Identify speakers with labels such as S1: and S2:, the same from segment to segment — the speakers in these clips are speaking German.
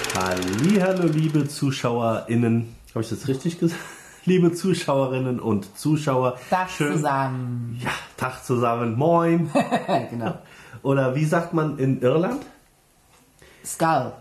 S1: Hallihallo, liebe ZuschauerInnen. Habe ich das richtig gesagt? Liebe Zuschauerinnen und Zuschauer.
S2: Tag zusammen.
S1: Ja, Tag zusammen. Moin.
S2: Genau.
S1: Oder wie sagt man in Irland?
S2: Skull.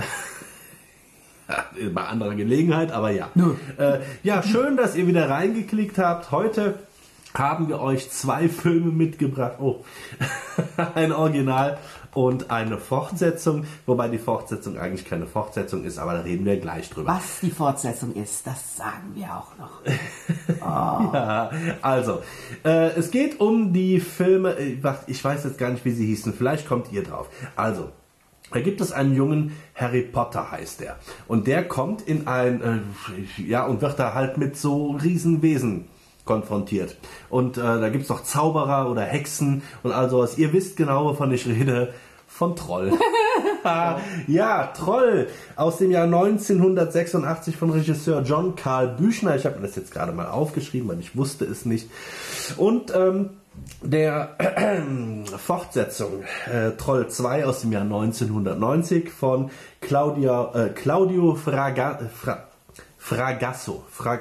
S1: Ja, bei anderer Gelegenheit, aber ja.
S2: Nö.
S1: Ja, schön, dass ihr wieder reingeklickt habt. Heute haben wir euch 2 Filme mitgebracht. Oh, ein Original und eine Fortsetzung. Wobei die Fortsetzung eigentlich keine Fortsetzung ist, aber da reden wir gleich drüber.
S2: Was die Fortsetzung ist, das sagen wir auch noch.
S1: Ja, also, es geht um die Filme, ich weiß jetzt gar nicht, wie sie hießen, vielleicht kommt ihr drauf. Also, da gibt es einen Jungen, Harry Potter heißt der. Und der kommt in ein, und wird da halt mit so Riesenwesen konfrontiert. Und da gibt es noch Zauberer oder Hexen und all sowas. Ihr wisst genau, wovon ich rede. Von Troll. Ja, Troll aus dem Jahr 1986 von Regisseur John Carl Büchner. Ich habe mir das jetzt gerade mal aufgeschrieben, weil ich wusste es nicht. Und der Fortsetzung Troll 2 aus dem Jahr 1990 von Claudio Fragasso.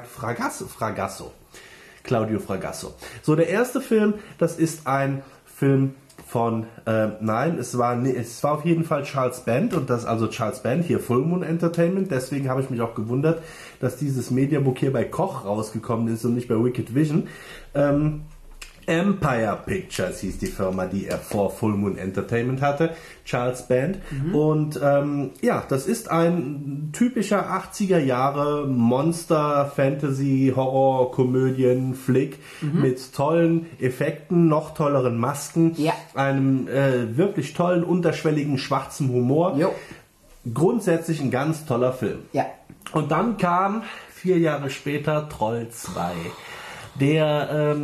S1: Claudio Fragasso. So, der erste Film, das ist ein Film von, es war auf jeden Fall Charles Band und das also Charles Band, hier Full Moon Entertainment, deswegen habe ich mich auch gewundert, dass dieses Mediabook hier bei Koch rausgekommen ist und nicht bei Wicked Vision. Empire Pictures hieß die Firma, die er vor Full Moon Entertainment hatte, Charles Band. Und das ist ein typischer 80er Jahre Monster, Fantasy, Horror, Komödien, Flick mit tollen Effekten, noch tolleren Masken, einem wirklich tollen, unterschwelligen, schwarzen Humor. Jo. Grundsätzlich ein ganz toller Film. Ja. Und dann kam 4 Jahre später Troll 2. Der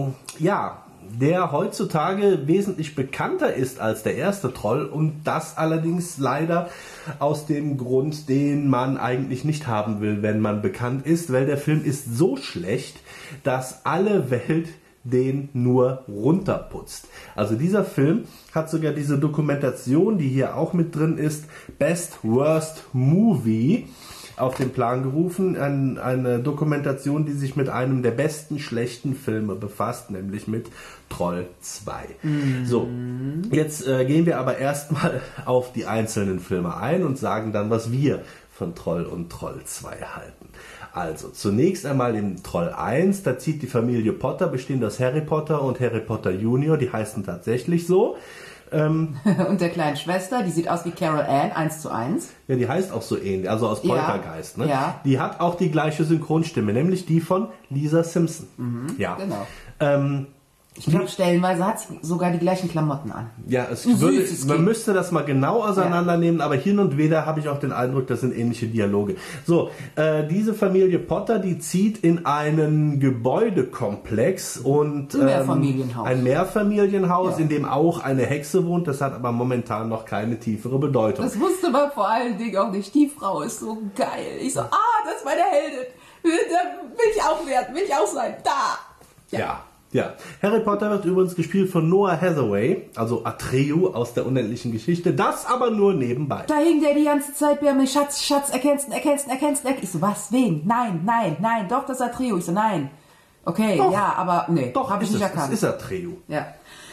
S1: heutzutage wesentlich bekannter ist als der erste Troll und das allerdings leider aus dem Grund, den man eigentlich nicht haben will, wenn man bekannt ist, weil der Film ist so schlecht, dass alle Welt den nur runterputzt. Also dieser Film hat sogar diese Dokumentation, die hier auch mit drin ist, Best Worst Movie, auf den Plan gerufen, eine Dokumentation, die sich mit einem der besten schlechten Filme befasst, nämlich mit Troll 2. So, jetzt gehen wir aber erstmal auf die einzelnen Filme ein und sagen dann, was wir von Troll und Troll 2 halten. Also, zunächst einmal in Troll 1, da zieht die Familie Potter, bestehend aus Harry Potter und Harry Potter Junior, die heißen tatsächlich so.
S2: Und der kleinen Schwester, die sieht aus wie Carol Ann, 1:1.
S1: Ja, die heißt auch so ähnlich, also aus Poltergeist. Ne?
S2: Ja.
S1: Die hat auch die gleiche Synchronstimme, nämlich die von Lisa Simpson. Ja.
S2: Genau. Ich glaube, stellenweise hat sie sogar die gleichen Klamotten an.
S1: Ja, man müsste das mal genau auseinandernehmen, aber hin und wieder habe ich auch den Eindruck, das sind ähnliche Dialoge. So, diese Familie Potter, die zieht in einen Gebäudekomplex und ein Mehrfamilienhaus, in dem auch eine Hexe wohnt. Das hat aber momentan noch keine tiefere Bedeutung.
S2: Das wusste man vor allen Dingen auch nicht. Die Frau ist so geil. Ich so, das ist meine Heldin. Da will ich auch werden, will ich auch sein. Da.
S1: Ja, Harry Potter wird übrigens gespielt von Noah Hathaway, also Atreo aus der unendlichen Geschichte, das aber nur nebenbei.
S2: Da hing der die ganze Zeit bei mir, Schatz, erkennst du. Ich so, was, wen? Nein, doch, das ist Atreo. Ich so, nein. Okay,
S1: doch,
S2: ja, aber nee,
S1: doch,
S2: habe ich nicht erkannt.
S1: Das ist Atreo.
S2: Ja.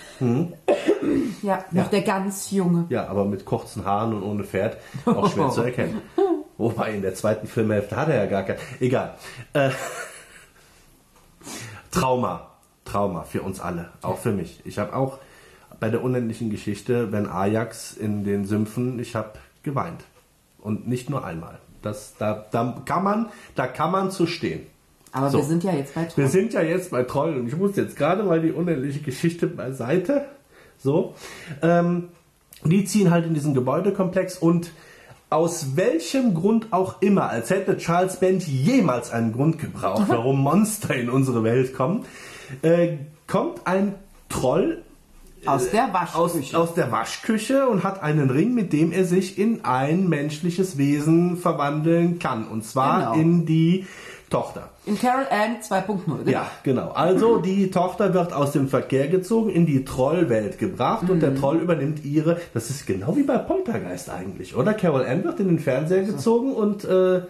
S2: Ja, noch der ganz Junge.
S1: Ja, aber mit kurzen Haaren und ohne Pferd auch schwer zu erkennen. Wobei in der zweiten Filmhälfte hat er ja gar kein... Egal. Trauma für uns alle, auch für mich. Ich habe auch bei der unendlichen Geschichte, wenn Ajax in den Sümpfen, ich habe geweint. Und nicht nur einmal. Da kann man zu stehen.
S2: Aber so. Wir sind ja jetzt bei Troll. Und ich muss jetzt gerade mal die unendliche Geschichte beiseite. So. Die ziehen halt in diesen Gebäudekomplex und aus welchem Grund auch immer, als hätte Charles Band jemals einen Grund gebraucht, warum Monster in unsere Welt kommen, kommt ein Troll aus der
S1: Waschküche und hat einen Ring, mit dem er sich in ein menschliches Wesen verwandeln kann. Und zwar in die Tochter.
S3: In Carol Ann 2.0. Genau.
S1: Ja, genau. Also die Tochter wird aus dem Verkehr gezogen, in die Trollwelt gebracht und der Troll übernimmt ihre, das ist genau wie bei Poltergeist eigentlich, oder? Carol Ann wird in den Fernseher gezogen und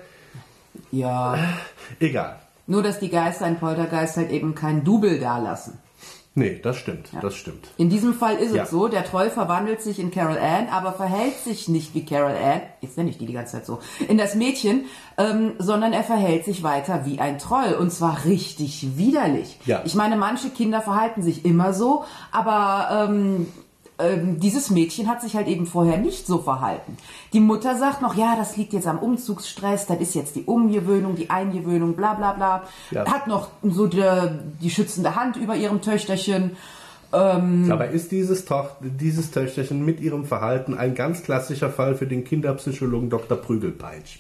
S3: Ja.
S1: egal.
S3: Nur, dass die Geister in Poltergeist halt eben kein Double dalassen.
S1: Nee, das stimmt, das stimmt.
S3: In diesem Fall ist
S1: Ja.
S3: es so, der Troll verwandelt sich in Carol Ann, aber verhält sich nicht wie Carol Ann, jetzt nenne ich die ganze Zeit so, in das Mädchen, sondern er verhält sich weiter wie ein Troll und zwar richtig widerlich.
S1: Ja.
S3: Ich meine, manche Kinder verhalten sich immer so, aber dieses Mädchen hat sich halt eben vorher nicht so verhalten. Die Mutter sagt noch, ja, das liegt jetzt am Umzugsstress, das ist jetzt die Umgewöhnung, die Eingewöhnung, bla bla bla.
S1: Ja.
S3: Hat noch so die schützende Hand über ihrem Töchterchen.
S1: Aber ist dieses Töchterchen mit ihrem Verhalten ein ganz klassischer Fall für den Kinderpsychologen Dr. Prügelpeitsch?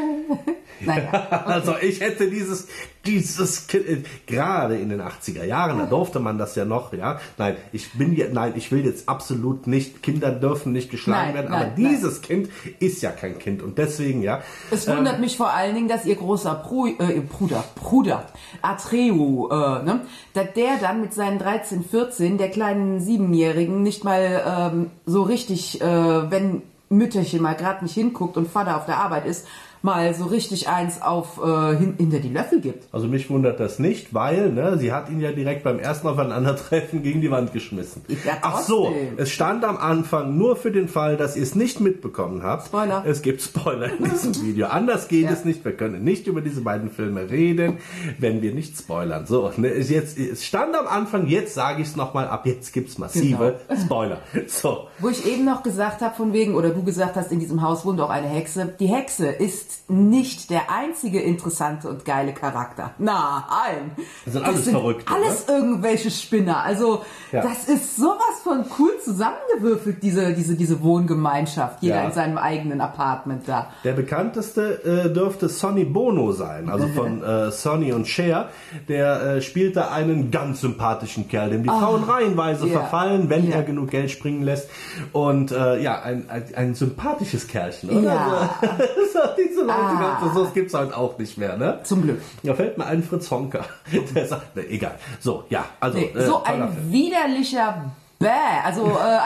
S3: Naja.
S1: Also ich hätte dieses Kind, gerade in den 80er Jahren, da durfte man das ja noch, ja. Ich will jetzt absolut nicht, Kinder dürfen nicht geschlagen werden, aber dieses Kind ist ja kein Kind und deswegen, ja.
S3: Es wundert mich vor allen Dingen, dass ihr großer Bruder, Atreu, dass der dann mit seinen 13, 14, der kleinen 7-Jährigen nicht mal so richtig, wenn Mütterchen mal gerade nicht hinguckt und Vater auf der Arbeit ist, mal so richtig eins hinter die Löffel gibt.
S1: Also mich wundert das nicht, weil sie hat ihn ja direkt beim ersten Aufeinandertreffen gegen die Wand geschmissen.
S3: Ja,
S1: ach so, es stand am Anfang nur für den Fall, dass ihr es nicht mitbekommen habt.
S3: Spoiler.
S1: Es gibt Spoiler in diesem Video. Anders geht es nicht. Wir können nicht über diese beiden Filme reden, wenn wir nicht spoilern. So, es stand am Anfang, jetzt sage ich es nochmal ab, jetzt gibt's massive Spoiler. So.
S3: Wo ich eben noch gesagt habe, von wegen, oder du gesagt hast, in diesem Haus wohnt auch eine Hexe. Die Hexe ist nicht der einzige interessante und geile Charakter. Nein.
S1: Das sind alles Verrückte.
S3: Alles irgendwelche Spinner. Also, das ist sowas von cool zusammengewürfelt, diese Wohngemeinschaft. Jeder in seinem eigenen Apartment da.
S1: Der bekannteste dürfte Sonny Bono sein, also von Sonny und Cher. Der spielt da einen ganz sympathischen Kerl, dem die Frauen reihenweise verfallen, wenn er genug Geld springen lässt. Und ein sympathisches Kerlchen, oder?
S3: Ja.
S1: Diese Leute, das gibt's halt auch nicht mehr, ne?
S3: Zum Glück.
S1: Da fällt mir ein Fritz Honka. Der sagt, egal. So, ja, also.
S3: So ein widerlicher Also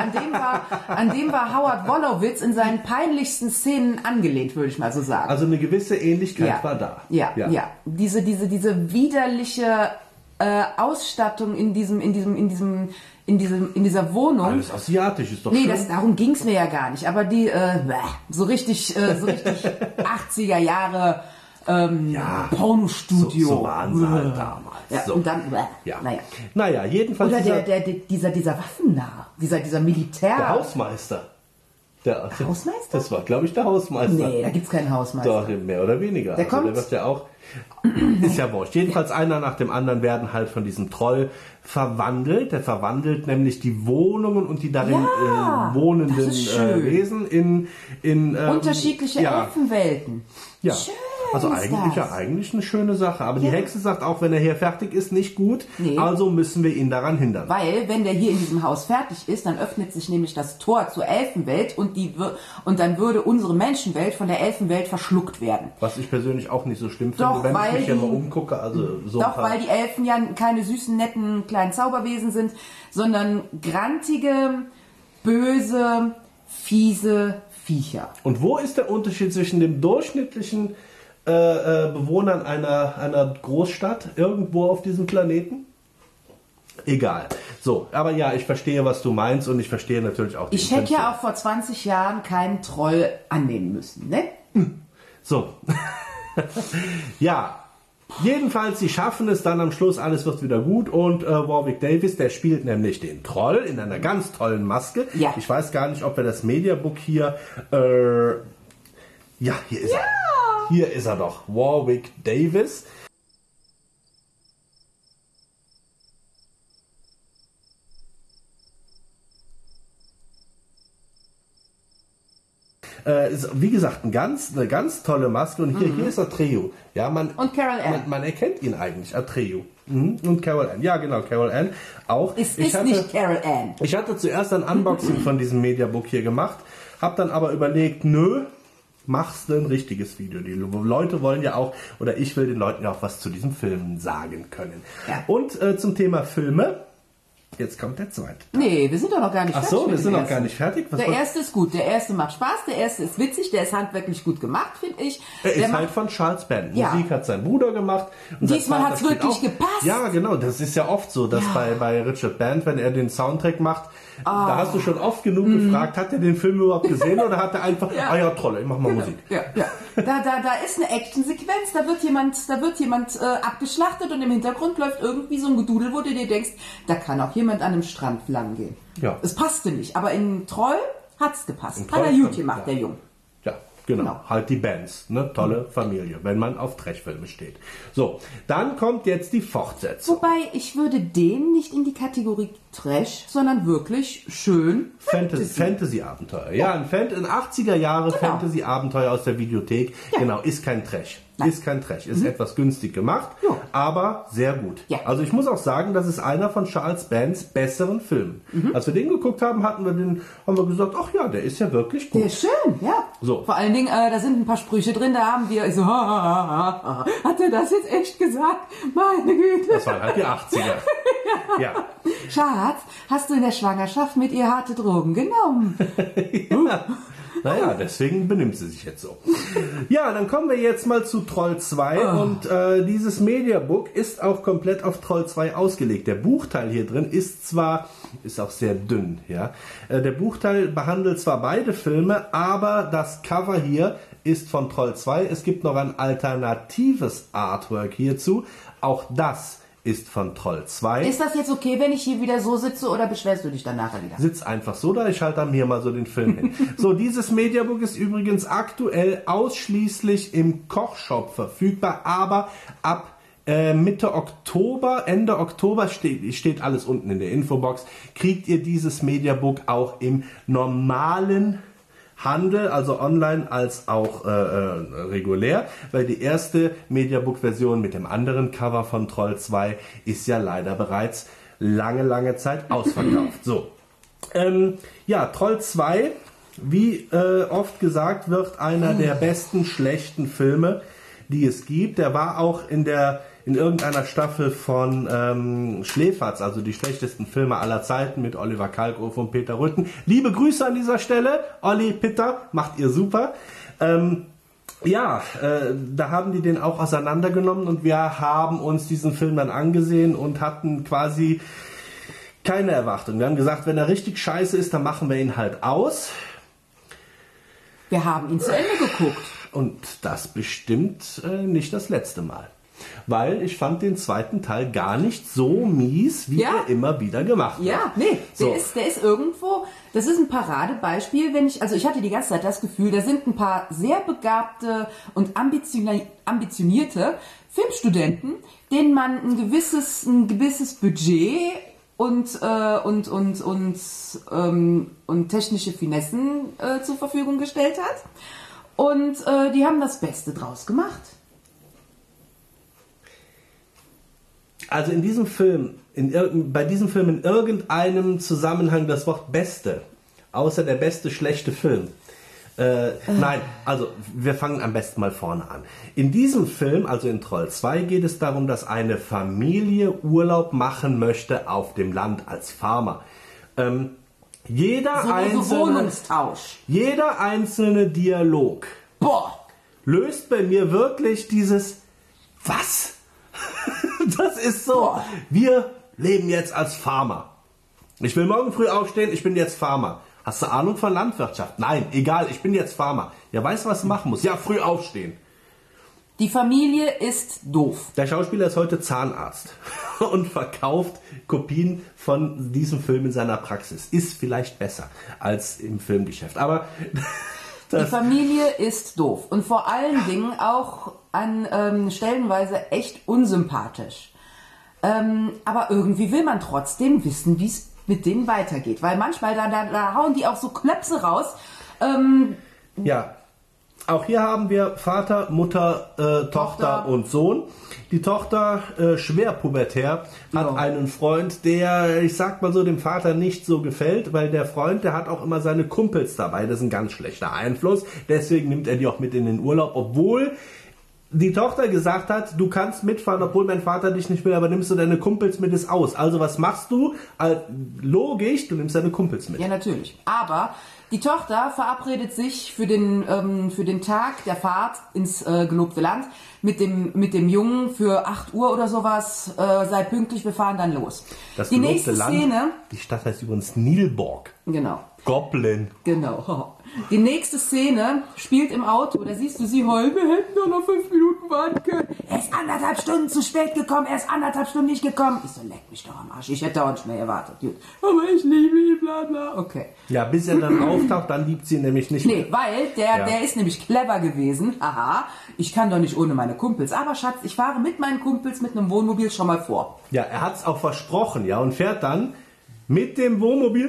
S3: an dem war Howard Wolowitz in seinen peinlichsten Szenen angelehnt, würde ich mal so sagen.
S1: Also eine gewisse Ähnlichkeit war da.
S3: Ja. Diese widerliche Ausstattung in dieser Wohnung.
S1: Alles asiatisch ist doch
S3: Nee,
S1: schön.
S3: darum ging's mir ja gar nicht. Aber die so richtig 80er Jahre Pornostudio.
S1: So waren sie halt damals.
S3: Ja,
S1: so.
S3: und dann,
S1: Naja, jedenfalls.
S3: Oder dieser Waffennarr, dieser Militär.
S1: Der Hausmeister. Der
S3: Hausmeister?
S1: Das war, glaube ich, der Hausmeister.
S3: Nee, da gibt's keinen Hausmeister.
S1: Doch, mehr oder weniger.
S3: Der kommt.
S1: Der wird ja auch. Ist ja wurscht. Jedenfalls einer nach dem anderen werden halt von diesem Troll verwandelt. Der verwandelt nämlich die Wohnungen und die darin wohnenden Wesen in
S3: unterschiedliche Elfenwelten.
S1: Ja.
S3: Schön.
S1: Also eigentlich eine schöne Sache. Aber die Hexe sagt auch, wenn er hier fertig ist, nicht gut.
S3: Nee.
S1: Also müssen wir ihn daran hindern.
S3: Weil, wenn der hier in diesem Haus fertig ist, dann öffnet sich nämlich das Tor zur Elfenwelt und dann würde unsere Menschenwelt von der Elfenwelt verschluckt werden.
S1: Was ich persönlich auch nicht so schlimm finde,
S3: Doch,
S1: wenn ich mich hier mal umgucke. Also so
S3: weil die Elfen ja keine süßen, netten kleinen Zauberwesen sind, sondern grantige, böse, fiese Viecher.
S1: Und wo ist der Unterschied zwischen dem durchschnittlichen Bewohnern einer Großstadt irgendwo auf diesem Planeten? Egal. So, aber ja, ich verstehe, was du meinst und ich verstehe natürlich auch...
S3: Ich hätte ja auch vor 20 Jahren keinen Troll annehmen müssen, ne?
S1: So. Ja, jedenfalls, sie schaffen es dann am Schluss, alles wird wieder gut und Warwick Davis, der spielt nämlich den Troll in einer ganz tollen Maske.
S3: Ja.
S1: Ich weiß gar nicht, ob wir das Mediabook hier... hier ist er. Hier ist er doch, Warwick Davis. Wie gesagt, eine ganz tolle Maske. Und hier ist Atreu. Ja,
S3: und Carol Ann.
S1: Man erkennt ihn eigentlich, Atreu. Und Carol Ann. Ja, genau, Carol Ann auch.
S3: Es ist nicht Carol Ann.
S1: Ich hatte zuerst ein Unboxing von diesem Mediabook hier gemacht, habe dann aber überlegt, nö, machst ein richtiges Video. Die Leute wollen ja auch, oder ich will den Leuten ja auch was zu diesem Film sagen können.
S3: Ja.
S1: Und zum Thema Filme, jetzt kommt der zweite.
S3: Nee, wir sind doch noch gar nicht
S1: Ach
S3: fertig.
S1: so, wir sind noch gar nicht fertig.
S3: Der erste ist gut, der erste macht Spaß, der erste ist witzig, der ist handwerklich gut gemacht, finde ich.
S1: Er
S3: Der
S1: ist
S3: macht-
S1: halt von Charles Band.
S3: Ja.
S1: Musik hat sein Bruder gemacht. Und sein
S3: Diesmal
S1: Vater
S3: hat's
S1: spielt
S3: wirklich
S1: auch.
S3: gepasst.
S1: Ja, genau. Das ist ja oft so, dass bei Richard Band, wenn er den Soundtrack macht, da hast du schon oft genug gefragt, hat er den Film überhaupt gesehen oder hat er einfach, ah ja, toll, ich mach mal Musik.
S3: Ja, ja. Da ist eine Actionsequenz, da wird jemand abgeschlachtet und im Hintergrund läuft irgendwie so ein Gedudel, wo du dir denkst, da kann auch jemand an einem Strand lang gehen.
S1: Ja.
S3: Es passte nicht, aber in Troll hat's gepasst.
S1: In
S3: Hat er
S1: Troll
S3: gut
S1: schon,
S3: gemacht,
S1: ja.
S3: der Junge.
S1: Ja, genau.
S3: Genau.
S1: Halt die Bands. Ne? Tolle Familie, wenn man auf Trashfilme steht. So, dann kommt jetzt die Fortsetzung.
S3: Wobei, ich würde den nicht in die Kategorie Trash, sondern wirklich schön
S1: Fantasy-Abenteuer. Ja, ein 80er Jahre
S3: Genau.
S1: Fantasy-Abenteuer aus der Videothek.
S3: Ja.
S1: Genau, ist kein Trash.
S3: Nein.
S1: Ist kein Trash. Ist etwas günstig gemacht,
S3: Ja.
S1: aber sehr gut.
S3: Ja.
S1: Also ich muss auch sagen, das ist einer von Charles Bands besseren Filmen. Als wir den geguckt haben, haben wir gesagt, ach ja, der ist ja wirklich gut.
S3: Der ist schön, ja.
S1: So.
S3: Vor allen Dingen, da sind ein paar Sprüche drin, da haben wir so, hat er das jetzt echt gesagt? Meine Güte.
S1: Das waren halt die 80er. Ja.
S3: Schatz, hast du in der Schwangerschaft mit ihr harte Drogen genommen?
S1: Naja, deswegen benimmt sie sich jetzt so. Ja, dann kommen wir jetzt mal zu Troll 2 und dieses Mediabook ist auch komplett auf Troll 2 ausgelegt. Der Buchteil hier drin ist auch sehr dünn, ja. Der Buchteil behandelt zwar beide Filme, aber das Cover hier ist von Troll 2. Es gibt noch ein alternatives Artwork hierzu. Auch das ist von Troll 2.
S3: Ist das jetzt okay, wenn ich hier wieder so sitze oder beschwerst du dich dann nachher wieder?
S1: Sitz einfach so da, ich halte dann hier mal so den Film hin. So, dieses Mediabook ist übrigens aktuell ausschließlich im Kochshop verfügbar, aber ab Mitte Oktober, Ende Oktober steht alles unten in der Infobox, kriegt ihr dieses Mediabook auch im normalen Handel, also online als auch regulär, weil die erste Mediabook-Version mit dem anderen Cover von Troll 2 ist ja leider bereits lange Zeit ausverkauft. So, ja, Troll 2, wie oft gesagt wird, einer der besten schlechten Filme, die es gibt. Der war auch in irgendeiner Staffel von Schläferz, also die schlechtesten Filme aller Zeiten mit Oliver Kalkofe und Peter Rütten. Liebe Grüße an dieser Stelle. Olli, Peter, macht ihr super. Da haben die den auch auseinandergenommen und wir haben uns diesen Film dann angesehen und hatten quasi keine Erwartung. Wir haben gesagt, wenn er richtig scheiße ist, dann machen wir ihn halt aus.
S3: Wir haben ihn zu Ende geguckt.
S1: Und das bestimmt nicht das letzte Mal. Weil ich fand den zweiten Teil gar nicht so mies, wie er immer wieder gemacht wird.
S3: Ja, nee,
S1: So.
S3: der ist irgendwo, das ist ein Paradebeispiel, ich hatte die ganze Zeit das Gefühl, da sind ein paar sehr begabte und ambitionierte Filmstudenten, denen man ein gewisses Budget und technische Finessen zur Verfügung gestellt hat. Und die haben das Beste draus gemacht.
S1: Also in diesem Film, bei diesem Film in irgendeinem Zusammenhang das Wort Beste, außer der beste schlechte Film. Nein, also wir fangen am besten mal vorne an. In diesem Film, also in Troll 2, geht es darum, dass eine Familie Urlaub machen möchte auf dem Land als Farmer. Jeder
S3: Wohnungstausch.
S1: Jeder einzelne Dialog löst bei mir wirklich dieses Was? Das ist so. Wir leben jetzt als Farmer. Ich will morgen früh aufstehen, ich bin jetzt Farmer. Hast du Ahnung von Landwirtschaft? Nein, egal, ich bin jetzt Farmer. Ja, weißt du, was du machen musst? Ja, früh aufstehen.
S3: Die Familie ist doof.
S1: Der Schauspieler ist heute Zahnarzt und verkauft Kopien von diesem Film in seiner Praxis. Ist vielleicht besser als im Filmgeschäft. Aber
S3: die Familie ist doof. Und vor allen Dingen auch an stellenweise echt unsympathisch. Aber irgendwie will man trotzdem wissen, wie es mit denen weitergeht. Weil manchmal, da hauen die auch so Klöpse raus.
S1: Ja. Auch hier haben wir Vater, Mutter, Tochter und Sohn. Die Tochter, schwer pubertär, hat einen Freund, der, ich sag mal so, dem Vater nicht so gefällt, weil der Freund, der hat auch immer seine Kumpels dabei. Das ist ein ganz schlechter Einfluss. Deswegen nimmt er die auch mit in den Urlaub, obwohl die Tochter gesagt hat, du kannst mitfahren, obwohl mein Vater dich nicht will, aber nimmst du deine Kumpels mit, ist aus. Also was machst du? Logisch, du nimmst deine Kumpels mit.
S3: Ja, natürlich. Aber die Tochter verabredet sich für den Tag der Fahrt ins gelobte Land mit dem Jungen für 8 Uhr oder sowas. Sei pünktlich, wir fahren dann los.
S1: Das
S3: die
S1: gelobte
S3: nächste
S1: Land,
S3: Szene.
S1: die Stadt heißt übrigens Nilborg.
S3: Genau.
S1: Goblin.
S3: Genau. Die nächste Szene spielt im Auto. Da siehst du sie heulen. Wir hätten doch noch 5 Minuten warten können. Er ist 1,5 Stunden zu spät gekommen. Er ist 1,5 Stunden nicht gekommen. Ich so, leck mich doch am Arsch. Ich hätte auch nicht mehr erwartet. Gut. Aber ich liebe ihn, bla bla. Okay.
S1: Ja, bis er dann auftaucht, dann liebt sie ihn nämlich nicht mehr.
S3: Nee, weil der ist nämlich clever gewesen. Aha, ich kann doch nicht ohne meine Kumpels. Aber Schatz, ich fahre mit meinen Kumpels mit einem Wohnmobil schon mal vor.
S1: Ja, er hat es auch versprochen, ja, und fährt dann mit dem Wohnmobil.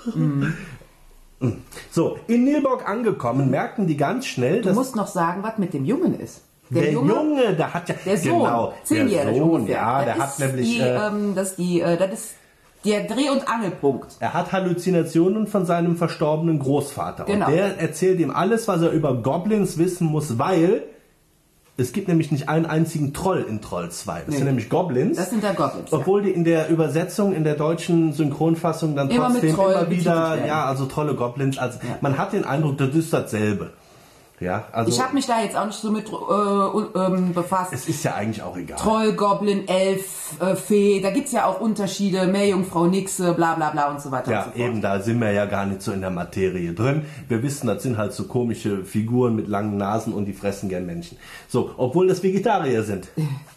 S1: So, in Nilborg angekommen, merken die ganz schnell,
S3: Du musst noch sagen, was mit dem Jungen ist.
S1: der Junge, der hat ja...
S3: Der Sohn,
S1: genau,
S3: 10-jährig
S1: der Sohn,
S3: ungefähr.
S1: ja, der
S3: Das
S1: hat
S3: ist
S1: nämlich...
S3: das ist der Dreh- und Angelpunkt.
S1: Er hat Halluzinationen von seinem verstorbenen Großvater.
S3: Genau.
S1: Und der erzählt ihm alles, was er über Goblins wissen muss, weil es gibt nämlich nicht einen einzigen Troll in Troll 2. Das sind nämlich Goblins.
S3: Das sind da Goblins.
S1: Obwohl die in der Übersetzung, in der deutschen Synchronfassung dann
S3: Immer mit
S1: trotzdem
S3: Troll
S1: immer
S3: betitelt
S1: wieder,
S3: werden.
S1: ja, also Trolle, Goblins. Also man hat den Eindruck, das ist dasselbe. Ja, also
S3: Ich habe mich da jetzt auch nicht so mit befasst.
S1: es ist ja eigentlich auch egal.
S3: Troll, Goblin, Elf, Fee, da gibt's ja auch Unterschiede, Meerjungfrau, Nixe, bla bla bla und so weiter
S1: Ja,
S3: und so fort.
S1: eben, da sind wir ja gar nicht so in der Materie drin. Wir wissen, das sind halt so komische Figuren mit langen Nasen und die fressen gern Menschen. So, obwohl das Vegetarier sind.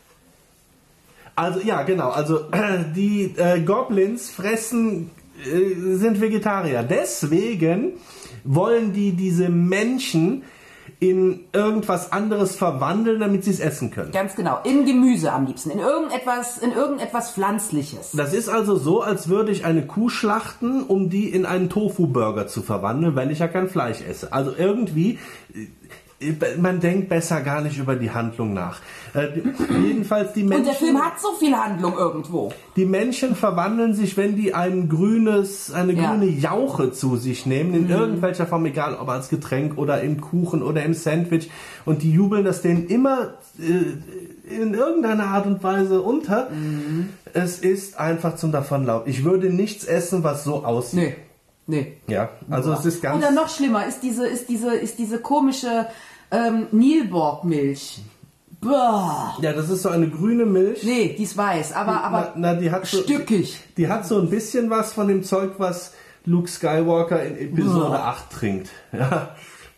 S1: Also, ja, genau, also die Goblins sind Vegetarier. Deswegen wollen die diese Menschen in irgendwas anderes verwandeln, damit sie es essen können.
S3: Ganz genau, in Gemüse am liebsten, in irgendetwas Pflanzliches.
S1: Das ist also so, als würde ich eine Kuh schlachten, um die in einen Tofu-Burger zu verwandeln, weil ich ja kein Fleisch esse. Also irgendwie, man denkt besser gar nicht über die Handlung nach. Jedenfalls die Menschen...
S3: Und der Film hat so viel Handlung irgendwo.
S1: Die Menschen verwandeln sich, wenn die eine grüne Jauche zu sich nehmen, in irgendwelcher Form, egal ob als Getränk oder im Kuchen oder im Sandwich. Und die jubeln das denen immer in irgendeiner Art und Weise unter. Es ist einfach zum Davonlaufen. Ich würde nichts essen, was so aussieht.
S3: Nee.
S1: Ja, also es ist ganz...
S3: Oder noch schlimmer ist diese komische Nilborg-Milch. Boah.
S1: Ja, das ist so eine grüne Milch.
S3: Nee, die ist weiß, aber
S1: Die hat so,
S3: stückig.
S1: Die hat so ein bisschen was von dem Zeug, was Luke Skywalker in Episode 8 trinkt. Ja.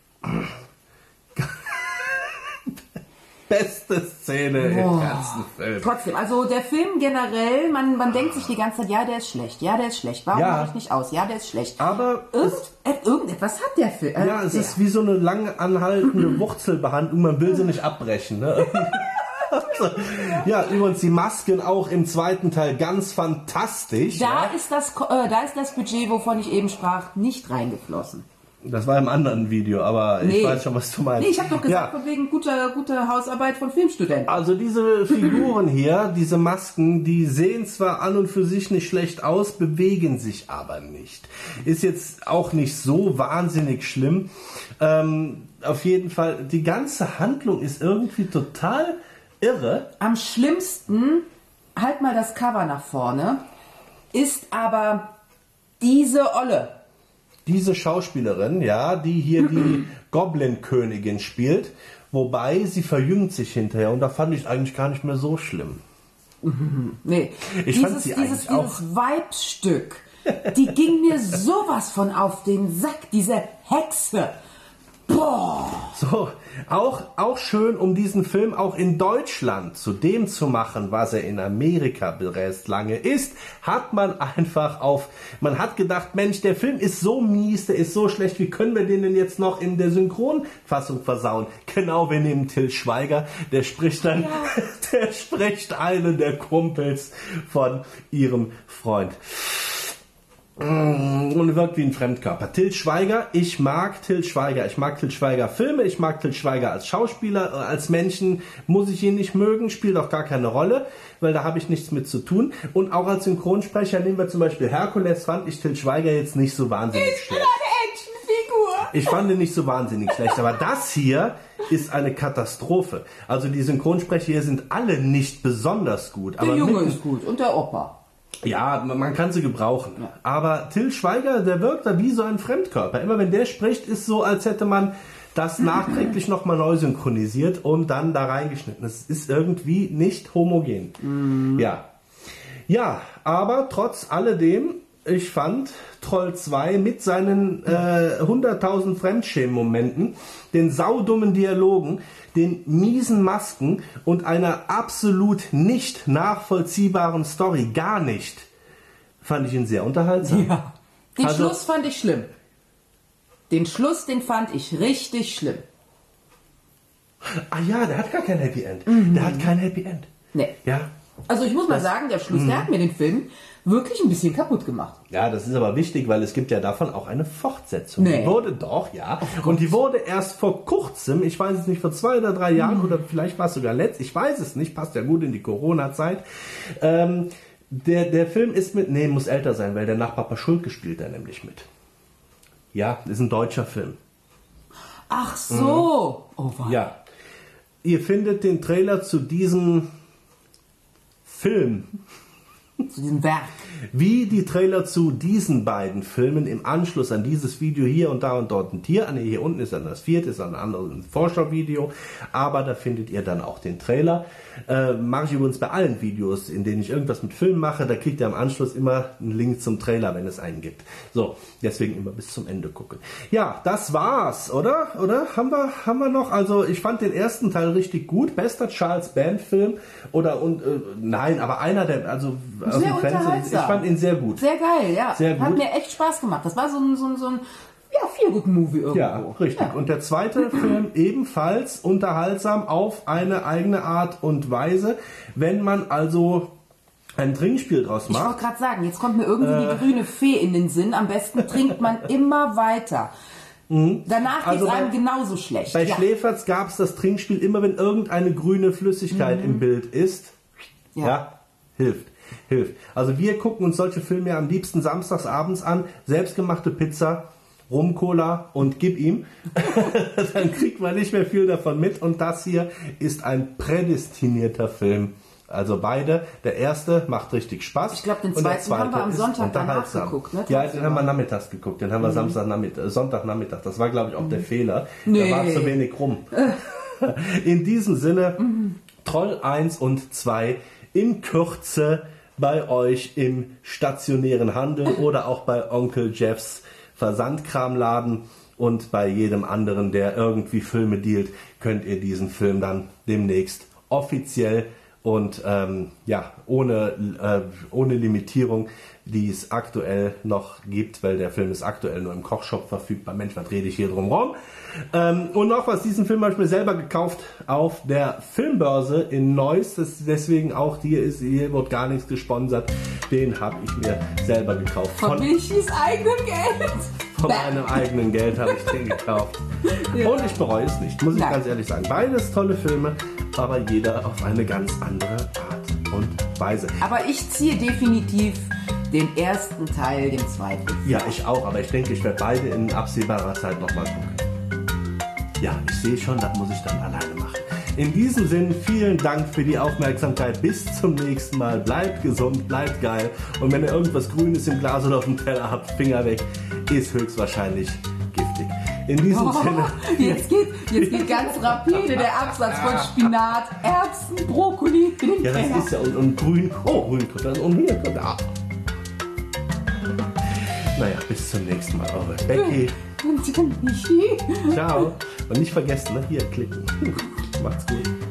S1: Beste Szene im ganzen Film.
S3: Trotzdem, also der Film generell, man denkt sich die ganze Zeit, ja, der ist schlecht, warum mache ich nicht aus, ja, der ist schlecht.
S1: Aber
S3: irgendetwas hat der Film.
S1: ja, es ist wie so eine lang anhaltende Wurzelbehandlung, man will sie nicht abbrechen. Ne? Ja, übrigens die Masken auch im zweiten Teil ganz fantastisch.
S3: Da ist das Budget, wovon ich eben sprach, nicht reingeflossen.
S1: Das war im anderen Video, aber ich weiß schon, was du meinst.
S3: Nee, ich habe doch gesagt, von wegen gute Hausarbeit von Filmstudenten.
S1: Also diese Figuren hier, diese Masken, die sehen zwar an und für sich nicht schlecht aus, bewegen sich aber nicht. Ist jetzt auch nicht so wahnsinnig schlimm. Auf jeden Fall, die ganze Handlung ist irgendwie total irre.
S3: Am schlimmsten, halt mal das Cover nach vorne, ist aber diese Olle.
S1: Diese Schauspielerin, ja, die hier die Goblin-Königin spielt, wobei sie verjüngt sich hinterher und da fand ich eigentlich gar nicht mehr so schlimm.
S3: Nee,
S1: Ich fand sie eigentlich auch.
S3: Dieses Weibsstück, die ging mir sowas von auf den Sack, diese Hexe. Boah.
S1: So, auch schön, um diesen Film auch in Deutschland zu dem zu machen, was er in Amerika bereits lange ist, hat man man hat gedacht, Mensch, der Film ist so mies, der ist so schlecht, wie können wir den denn jetzt noch in der Synchronfassung versauen? Genau, wir nehmen Till Schweiger, der spricht dann, der spricht einen der Kumpels von ihrem Freund. und wirkt wie ein Fremdkörper. Til Schweiger, ich mag Til Schweiger. Ich mag Til Schweiger Filme, ich mag Til Schweiger als Schauspieler. Als Menschen muss ich ihn nicht mögen, spielt auch gar keine Rolle, weil da habe ich nichts mit zu tun. Und auch als Synchronsprecher, nehmen wir zum Beispiel Herkules, fand ich Til Schweiger jetzt nicht so wahnsinnig schlecht. Ich fand ihn nicht so wahnsinnig schlecht, aber das hier ist eine Katastrophe. Also die Synchronsprecher hier sind alle nicht besonders gut.
S3: Der Junge ist gut und der Opa.
S1: Ja, man kann sie gebrauchen. Ja. Aber Til Schweiger, der wirkt da wie so ein Fremdkörper. Immer wenn der spricht, ist so, als hätte man das nachträglich nochmal neu synchronisiert und dann da reingeschnitten. Es ist irgendwie nicht homogen. Ja, aber trotz alledem, ich fand Troll 2 mit seinen 100.000 Fremdschämen-Momenten, den saudummen Dialogen, den miesen Masken und einer absolut nicht nachvollziehbaren Story, gar nicht, fand ich ihn sehr unterhaltsam.
S3: Ja. Den Schluss fand ich schlimm. Den Schluss, den fand ich richtig schlimm.
S1: Ah ja, der hat gar kein Happy End. Der hat kein Happy End.
S3: Nee.
S1: Ja.
S3: Also ich muss mal sagen, der Schluss, der hat mir den Film wirklich ein bisschen kaputt gemacht.
S1: Ja, das ist aber wichtig, weil es gibt ja davon auch eine Fortsetzung.
S3: Nee.
S1: Die wurde doch, ja. Und die wurde erst vor kurzem, ich weiß es nicht, vor 2 oder 3 Jahren oder vielleicht war es sogar letzt, ich weiß es nicht, passt ja gut in die Corona-Zeit. Der Film ist muss älter sein, weil der Nachpapa Schuld gespielt da nämlich mit. Ja, ist ein deutscher Film.
S3: Ach so. Oh, wow.
S1: Ja. Ihr findet den Trailer zu diesem Film,
S3: zu diesem Werk,
S1: wie die Trailer zu diesen beiden Filmen im Anschluss an dieses Video hier und da und dort ein Tier. Hier unten ist dann das 4., ist ein anderes Vorschauvideo, aber da findet ihr dann auch den Trailer. Mache ich übrigens bei allen Videos, in denen ich irgendwas mit Filmen mache, da kriegt ihr am Anschluss immer einen Link zum Trailer, wenn es einen gibt. So, deswegen immer bis zum Ende gucken. Ja, das war's, oder? Haben wir noch? Also ich fand den ersten Teil richtig gut. Bester Charles Band Film nein, aber einer der, also aus dem Fernsehen, ich fand ihn sehr gut.
S3: Sehr geil, ja.
S1: Sehr gut.
S3: Hat mir echt Spaß gemacht. Das war so ein Feel-Good-Movie irgendwo.
S1: Ja, richtig. Ja. Und der zweite Film ebenfalls unterhaltsam auf eine eigene Art und Weise, wenn man also ein Trinkspiel draus macht.
S3: Ich wollte gerade sagen, jetzt kommt mir irgendwie die grüne Fee in den Sinn. Am besten trinkt man immer weiter. Danach geht es einem genauso schlecht.
S1: Bei Schläferz gab es das Trinkspiel immer, wenn irgendeine grüne Flüssigkeit im Bild ist. Ja, hilft. Also wir gucken uns solche Filme ja am liebsten samstags abends an. Selbstgemachte Pizza, Rum-Cola und gib ihm. Dann kriegt man nicht mehr viel davon mit. Und das hier ist ein prädestinierter Film. Also beide. Der erste macht richtig Spaß.
S3: Ich glaube, den zweiten haben wir am Sonntag danach geguckt. Ne?
S1: Ja, den haben wir nachmittags geguckt. Den haben wir Sonntagnachmittag. Das war, glaube ich, auch der Fehler. Da war zu wenig rum. In diesem Sinne, Troll 1 und 2 in Kürze bei euch im stationären Handel oder auch bei Onkel Jeffs Versandkramladen und bei jedem anderen, der irgendwie Filme dealt, könnt ihr diesen Film dann demnächst offiziell und ohne Limitierung, die es aktuell noch gibt, weil der Film ist aktuell nur im Kochshop verfügbar. Mensch, was rede ich hier drum rum? Und noch was, diesen Film habe ich mir selber gekauft auf der Filmbörse in Neuss. Deswegen auch hier wird gar nichts gesponsert. Den habe ich mir selber gekauft.
S3: Von Michis eigenem Geld.
S1: Von meinem eigenen Geld habe ich den gekauft. Ja. Und ich bereue es nicht, muss ich ganz ehrlich sagen. Beides tolle Filme, aber jeder auf eine ganz andere Art und Weise.
S3: Aber ich ziehe definitiv den ersten Teil, den zweiten.
S1: Ja, ich auch, aber ich denke, ich werde beide in absehbarer Zeit nochmal gucken. Ja, ich sehe schon, das muss ich dann alleine machen. In diesem Sinn, vielen Dank für die Aufmerksamkeit. Bis zum nächsten Mal. Bleibt gesund, bleibt geil. Und wenn ihr irgendwas Grünes im Glas oder auf dem Teller habt, Finger weg. Ist höchstwahrscheinlich giftig. In diesem Sinne.
S3: Jetzt geht ganz rapide der Absatz von Spinat, Erbsen, Brokkoli.
S1: Ja, das ist ja. Und Grün. Oh, Grünkohl. Und hier kommt der. Naja, bis zum nächsten Mal. Eure Becky.
S3: Und Michi.
S1: Ciao. Und nicht vergessen, hier klicken. Macht's gut.